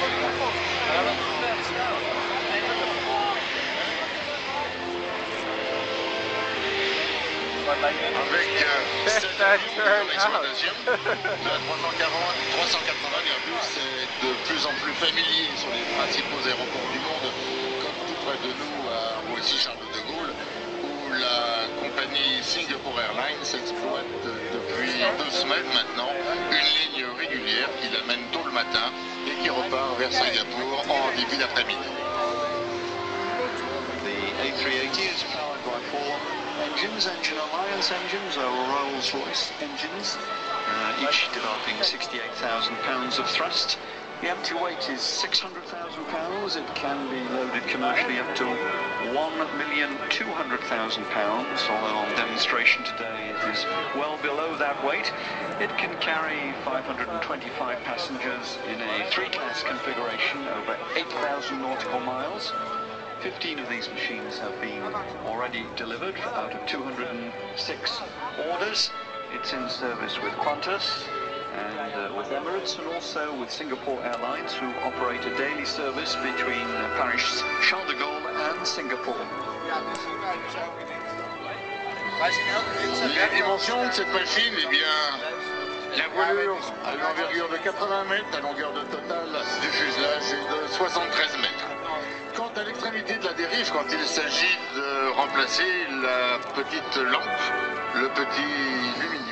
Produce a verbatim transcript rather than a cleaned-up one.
Avec euh, cette exploitation de la trois cent quarante, trois cent quatre-vingts Airbus est de plus en plus familier sur les principaux aéroports du monde, comme tout près de nous à Roissy-Charles de Gaulle, où la compagnie Singapore Airlines exploite depuis deux semaines maintenant une ligne régulière qui l'amène tôt le matin et qui repart vers Singapour en début d'après-midi. The A three eighty is powered by four engines, Engine Alliance engines, or Rolls-Royce engines, uh, each developing sixty-eight thousand pounds of thrust. The empty weight is six hundred thousand pounds. It can be loaded commercially up to one million two hundred thousand pounds, although on demonstration today it is well below that weight. It can carry five hundred twenty-five passengers in a three-class configuration over eight thousand nautical miles. fifteen of these machines have been already delivered out of two hundred six orders. It's in service with Qantas and uh, with Emirates, and also with Singapore Airlines, who operate a daily service between uh, Paris Charles de Gaulle and Singapore. Les dimensions de cette machine, eh bien, la voilure a une envergure de quatre-vingts mètres, la longueur de totale du fuselage est de soixante-treize mètres. Quant à l'extrémité de la dérive, quand il s'agit de remplacer la petite lampe, le petit lumineux,